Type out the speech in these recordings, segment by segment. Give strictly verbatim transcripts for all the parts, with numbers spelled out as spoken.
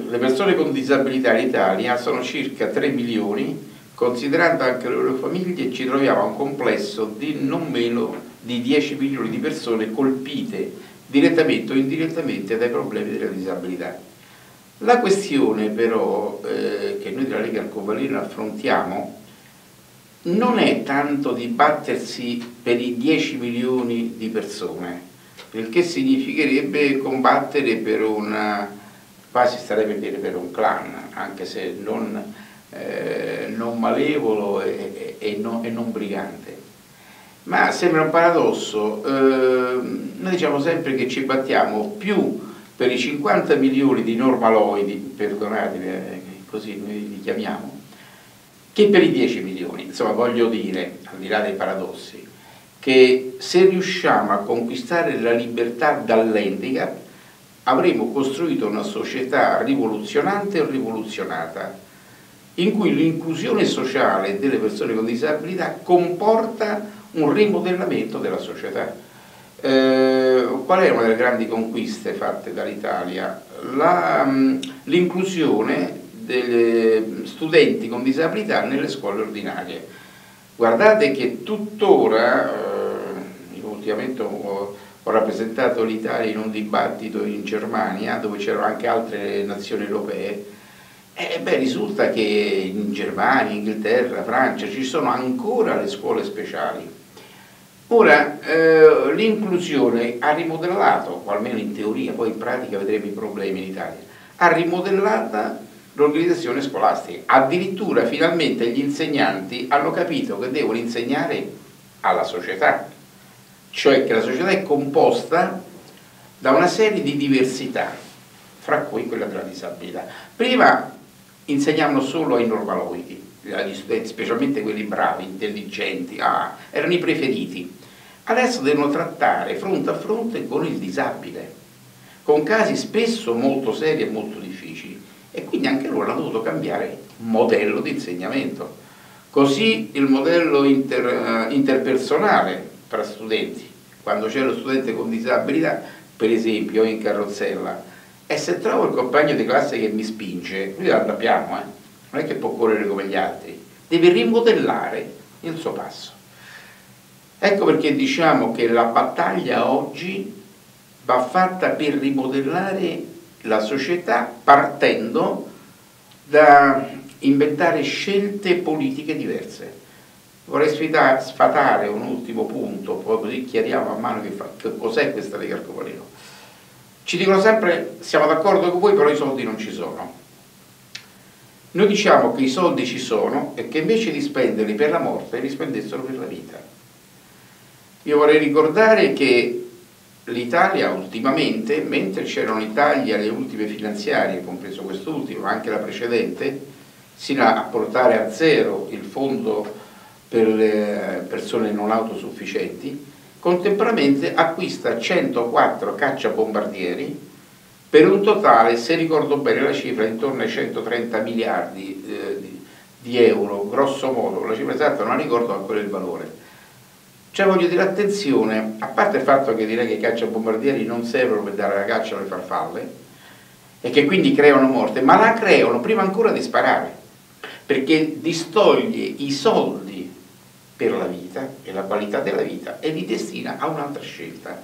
le persone con disabilità in Italia sono circa tre milioni, considerando anche le loro famiglie ci troviamo a un complesso di non meno di dieci milioni di persone colpite direttamente o indirettamente dai problemi della disabilità. La questione però eh, che noi della Lega Arcobaleno affrontiamo non è tanto di battersi per i dieci milioni di persone, perché significherebbe combattere per una, quasi starei per dire per un clan, anche se non, eh, non malevolo e, e, e, non, e non brigante. Ma sembra un paradosso, eh, noi diciamo sempre che ci battiamo più per i cinquanta milioni di normaloidi, perdonatemi, eh, così noi li chiamiamo, che per i dieci milioni. Insomma, voglio dire, al di là dei paradossi, che se riusciamo a conquistare la libertà dall'handicap avremo costruito una società rivoluzionante e rivoluzionata, in cui l'inclusione sociale delle persone con disabilità comporta un rimodellamento della società. Eh, qual è una delle grandi conquiste fatte dall'Italia? L'inclusione degli studenti con disabilità nelle scuole ordinarie. Guardate che tuttora, eh, ultimamente ho, ho rappresentato l'Italia in un dibattito in Germania, dove c'erano anche altre nazioni europee, e beh, risulta che in Germania, Inghilterra, Francia ci sono ancora le scuole speciali. Ora, eh, l'inclusione ha rimodellato, o almeno in teoria, poi in pratica vedremo i problemi in Italia, ha rimodellata l'organizzazione scolastica. Addirittura finalmente gli insegnanti hanno capito che devono insegnare alla società, cioè che la società è composta da una serie di diversità, fra cui quella della disabilità. Prima insegnavano solo ai normaloidi, agli studenti, specialmente quelli bravi, intelligenti, ah, erano i preferiti. Adesso devono trattare fronte a fronte con il disabile, con casi spesso molto seri e molto difficili, e quindi anche loro hanno dovuto cambiare modello di insegnamento. Così il modello inter, interpersonale tra studenti, quando c'è lo studente con disabilità, per esempio in carrozzella, e se trovo il compagno di classe che mi spinge, lui anda piano, eh? Non è che può correre come gli altri, deve rimodellare il suo passo. Ecco perché diciamo che la battaglia oggi va fatta per rimodellare la società partendo da inventare scelte politiche diverse. Vorrei sfatare un ultimo punto, poi così chiariamo man mano che, che cos'è questa Lega Arcobaleno. Ci dicono sempre, siamo d'accordo con voi, però i soldi non ci sono. Noi diciamo che i soldi ci sono e che invece di spenderli per la morte li spendessero per la vita. Io vorrei ricordare che l'Italia ultimamente, mentre c'erano i tagli alle ultime finanziarie, compreso quest'ultimo, ma anche la precedente, sino a portare a zero il fondo per le persone non autosufficienti, contemporaneamente acquista centoquattro cacciabombardieri per un totale, se ricordo bene la cifra, intorno ai centotrenta miliardi eh, di, di euro, grosso modo, la cifra esatta non la ricordo, ma quello è il valore. Cioè voglio dire, attenzione, a parte il fatto che direi che i cacciabombardieri non servono per dare la caccia alle farfalle e che quindi creano morte, ma la creano prima ancora di sparare, perché distoglie i soldi per la vita e la qualità della vita e li destina a un'altra scelta.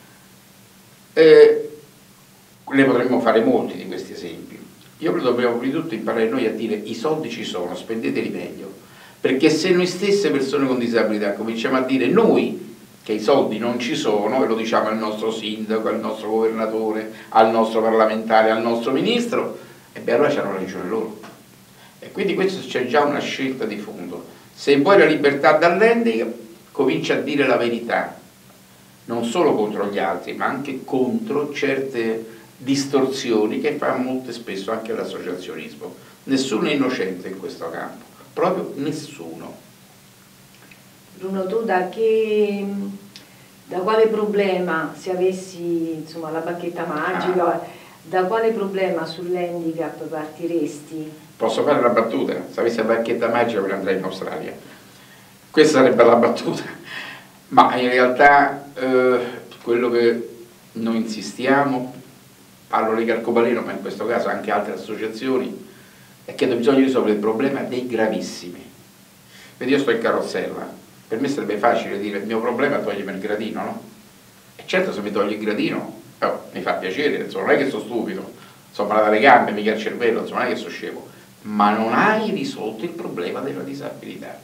Eh, ne potremmo fare molti di questi esempi. Io credo che dobbiamo prima di tutto imparare noi a dire i soldi ci sono, spendeteli meglio. Perché se noi stesse persone con disabilità cominciamo a dire noi che i soldi non ci sono, e lo diciamo al nostro sindaco, al nostro governatore, al nostro parlamentare, al nostro ministro, e beh allora c'hanno ragione loro. E quindi questo c'è già una scelta di fondo. Se vuoi la libertà dall'handicap, comincia a dire la verità, non solo contro gli altri, ma anche contro certe distorsioni che fa molto spesso anche l'associazionismo. Nessuno è innocente in questo campo. Proprio nessuno. Bruno, tu da che, da quale problema, se avessi insomma la bacchetta magica, ah. da quale problema sull'handicap partiresti? Posso fare la battuta? Se avessi la bacchetta magica me ne andrei in Australia. Questa sarebbe la battuta. Ma in realtà eh, quello che noi insistiamo parlo di Carcobaleno, ma in questo caso anche altre associazioni, è che bisogna risolvere il problema dei gravissimi. Vedi, io sto in carrozzella, per me sarebbe facile dire il mio problema è togliermi il gradino, no? E certo se mi togli il gradino, oh, mi fa piacere, insomma, non è che sono stupido, sono malato alle gambe, mica il cervello, insomma, non è che sono scemo, ma non hai risolto il problema della disabilità.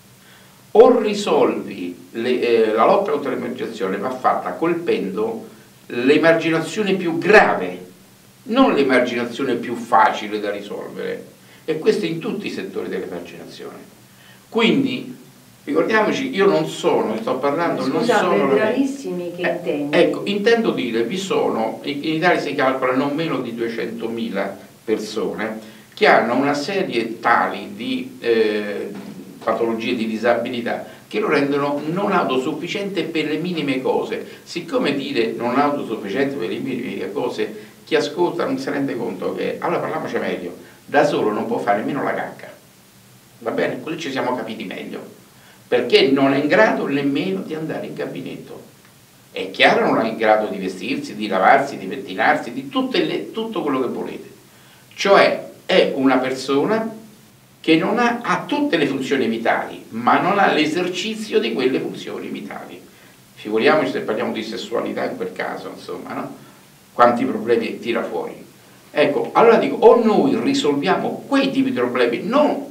O risolvi le, eh, la lotta contro l'emarginazione va fatta colpendo l'emarginazione più grave, non l'emarginazione più facile da risolvere, e questo in tutti i settori dell'emarginazione. Quindi ricordiamoci, io non sono, sto parlando, Scusate, non sono gravissimi che eh, intendi? Ecco, intendo dire, vi sono, in Italia si calcola non meno di duecentomila persone che hanno una serie tali di eh, patologie, di disabilità, che lo rendono non autosufficiente per le minime cose. Siccome dire non autosufficiente per le minime cose, chi ascolta non si rende conto che, allora parliamoci meglio, da solo non può fare nemmeno la cacca, va bene? Così ci siamo capiti meglio, perché non è in grado nemmeno di andare in gabinetto. È chiaro, non è in grado di vestirsi, di lavarsi, di pettinarsi, di tutte le, tutto quello che volete. Cioè è una persona che non ha, ha tutte le funzioni vitali, ma non ha l'esercizio di quelle funzioni vitali. Figuriamoci se parliamo di sessualità in quel caso, insomma, no? Quanti problemi tira fuori. Ecco, allora dico, o noi risolviamo quei tipi di problemi, non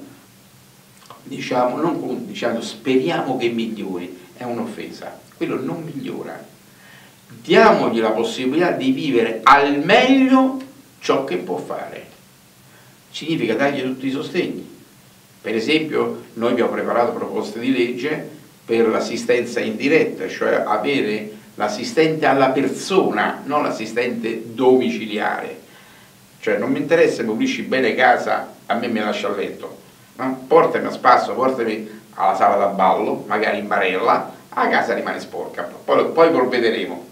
diciamo, non diciamo speriamo che migliori, è un'offesa, quello non migliora. Diamogli la possibilità di vivere al meglio ciò che può fare. Significa dargli tutti i sostegni. Per esempio, noi abbiamo preparato proposte di legge per l'assistenza indiretta, cioè avere l'assistente alla persona, non l'assistente domiciliare. Cioè non mi interessa se pulisci bene casa, a me mi lascia a letto, no? Portami a spasso, portami alla sala da ballo, magari in barella, a casa rimane sporca, poi, poi provvederemo.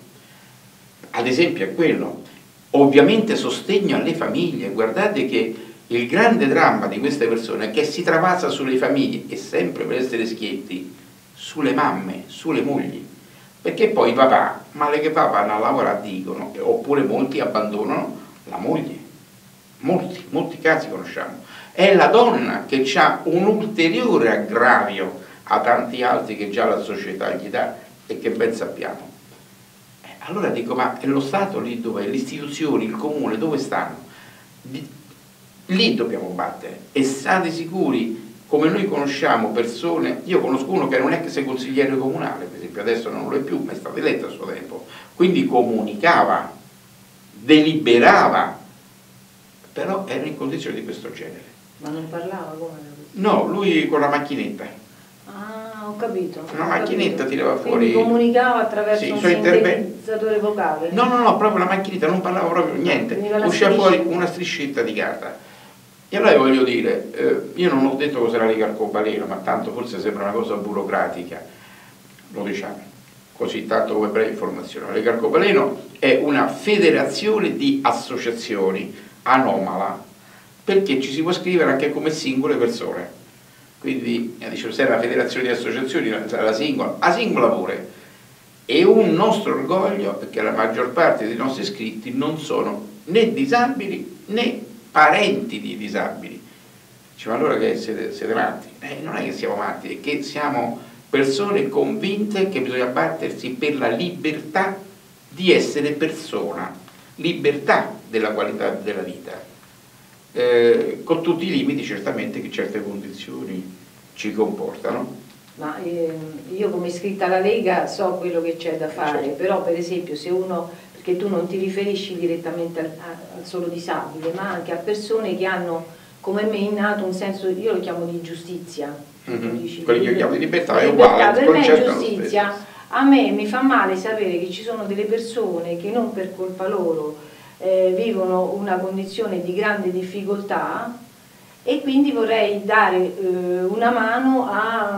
Ad esempio è quello. Ovviamente sostegno alle famiglie. Guardate che il grande dramma di queste persone è che si travasa sulle famiglie, e sempre per essere schietti, sulle mamme, sulle mogli. Perché poi i papà, male che va, vanno a lavorare, dicono, oppure molti abbandonano la moglie. Molti, molti casi conosciamo. È la donna che ha un ulteriore aggravio a tanti altri che già la società gli dà e che ben sappiamo. Eh, allora dico, ma è lo Stato lì dov'è? Le istituzioni, il comune, dove stanno? Lì dobbiamo battere, e state sicuri, come noi conosciamo persone, io conosco uno che era un ex consigliere comunale, per esempio, adesso non lo è più, ma è stato eletto a suo tempo, quindi comunicava, deliberava, però era in condizioni di questo genere. Ma non parlava come? No, lui con la macchinetta. Ah, ho capito. Una ho macchinetta capito. tirava fuori. Quindi comunicava attraverso sì, un interve... sintetizzatore vocale? No, no, no, proprio la macchinetta, non parlava proprio niente, usciva fuori una striscetta di carta. E allora voglio dire, eh, io non ho detto cos'era la Carcobaleno, ma tanto forse sembra una cosa burocratica, lo diciamo, così tanto come breve informazione. La Carcobaleno è una federazione di associazioni anomala, perché ci si può scrivere anche come singole persone. Quindi, eh, dicevo, se è una federazione di associazioni, la singola, la singola pure. E un nostro orgoglio è che la maggior parte dei nostri iscritti non sono né disabili né parenti di disabili. Diciamo, allora che siete, siete matti? Eh, non è che siamo matti, è che siamo persone convinte che bisogna battersi per la libertà di essere persona, libertà della qualità della vita, eh, con tutti i limiti certamente che certe condizioni ci comportano. Ma eh, io come iscritta alla Lega so quello che c'è da fare, certo. Però per esempio se uno, perché tu non ti riferisci direttamente al, al solo disabile, ma anche a persone che hanno come me innato un senso, io lo chiamo di giustizia, mm-hmm. Quello che io chiamo di libertà è libertà, uguale, per me è giustizia. A me mi fa male sapere che ci sono delle persone che non per colpa loro eh, vivono una condizione di grande difficoltà, e quindi vorrei dare eh, una mano a,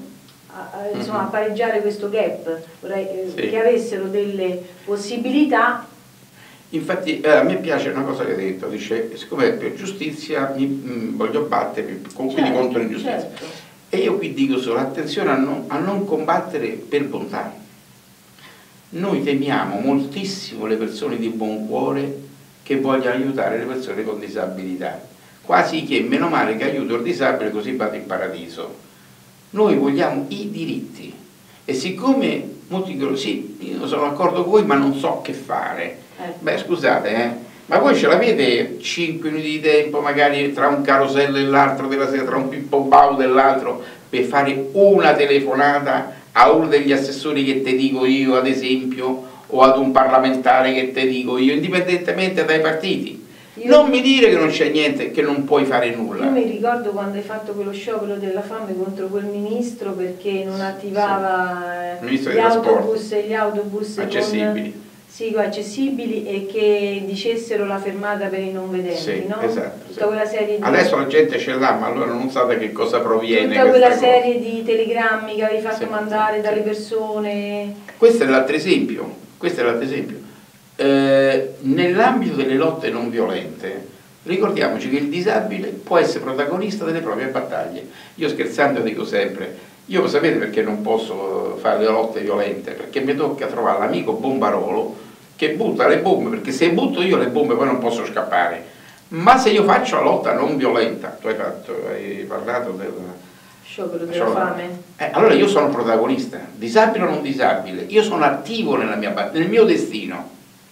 a, a, insomma, a pareggiare questo gap, vorrei eh, sì. che avessero delle possibilità. Infatti eh, a me piace una cosa che hai detto, dice, siccome per giustizia mi, mh, voglio battermi, quindi certo, contro l'ingiustizia. Certo. E io qui dico solo, attenzione a non, a non combattere per bontà. Noi temiamo moltissimo le persone di buon cuore che voglia aiutare le persone con disabilità, quasi che meno male che aiuto il disabile così vado in paradiso. Noi vogliamo i diritti e siccome molti dicono sì, io sono d'accordo con voi ma non so che fare, beh scusate eh, ma voi ce l'avete cinque minuti di tempo magari tra un carosello e l'altro della sera, tra un pippo bau dell'altro, per fare una telefonata a uno degli assessori che te dico io ad esempio, o ad un parlamentare che te dico io, indipendentemente dai partiti? Io non mi dire che non c'è niente, che non puoi fare nulla. Io mi ricordo quando hai fatto quello sciopero della fame contro quel ministro perché non attivava sì. gli autobus e gli autobus accessibili. Con, sì, accessibili e che dicessero la fermata per i non vedenti, sì, no? Esatto, Tutta sì. quella serie di... Adesso la gente ce l'ha, ma allora non sa da che cosa proviene. Tutta quella cosa. serie di telegrammi che avevi fatto sì, mandare sì, dalle sì. persone. Questo è l'altro esempio. Questo è l'altro esempio. Eh, nell'ambito delle lotte non violente, ricordiamoci che il disabile può essere protagonista delle proprie battaglie. Io scherzando dico sempre, io sapete perché non posso fare le lotte violente? Perché mi tocca trovare l'amico bombarolo che butta le bombe, perché se butto io le bombe poi non posso scappare. Ma se io faccio la lotta non violenta, tu hai, fatto, hai parlato del sciopero della fame. Eh, allora io sono protagonista, disabile o non disabile, io sono attivo nella mia, nel mio destino.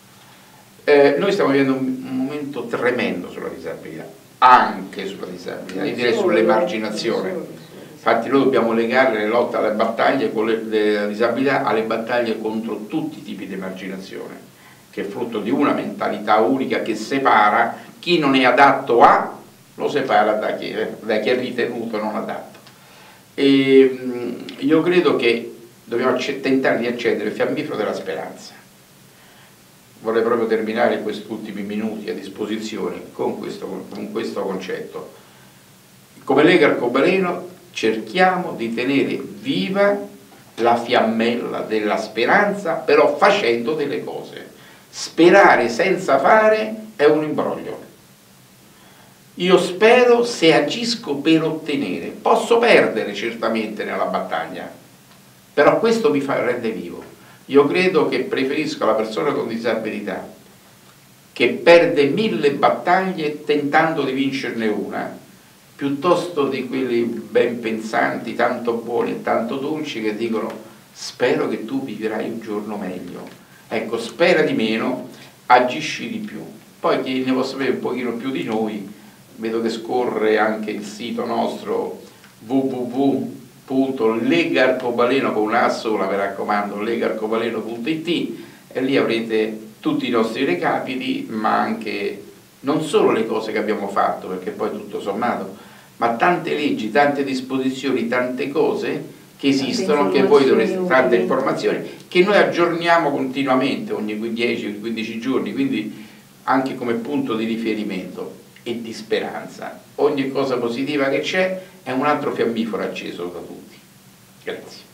Eh, noi stiamo vivendo un, un momento tremendo sulla disabilità, anche sulla disabilità, io direi sull'emarginazione. Infatti noi dobbiamo legare le lotte alle battaglie con le, le disabilità alle battaglie contro tutti i tipi di emarginazione, che è frutto di una mentalità unica che separa chi non è adatto a, lo separa da chi, da chi è ritenuto non adatto. E io credo che dobbiamo tentare di accendere il fiammifero della speranza. Vorrei proprio terminare questi ultimi minuti a disposizione con questo, con questo concetto. Come Lega Arcobaleno cerchiamo di tenere viva la fiammella della speranza, però facendo delle cose. Sperare senza fare è un imbroglio. Io spero se agisco per ottenere. Posso perdere certamente nella battaglia, però questo mi fa, rende vivo. Io credo che preferisco la persona con disabilità che perde mille battaglie tentando di vincerne una, piuttosto di quelli ben pensanti, tanto buoni e tanto dolci che dicono spero che tu vivrai un giorno meglio. Ecco, spera di meno, agisci di più. Poi chi ne può sapere un pochino più di noi, vedo che scorre anche il sito nostro w w w punto lega arcobaleno con una sola, mi raccomando, lega arcobaleno punto it, e lì avrete tutti i nostri recapiti, ma anche non solo le cose che abbiamo fatto, perché poi tutto sommato, ma tante leggi, tante disposizioni, tante cose che esistono, che voi dovreste, tante informazioni che noi aggiorniamo continuamente ogni dieci quindici giorni, quindi anche come punto di riferimento e di speranza. Ogni cosa positiva che c'è è un altro fiammifero acceso da tutti. Grazie.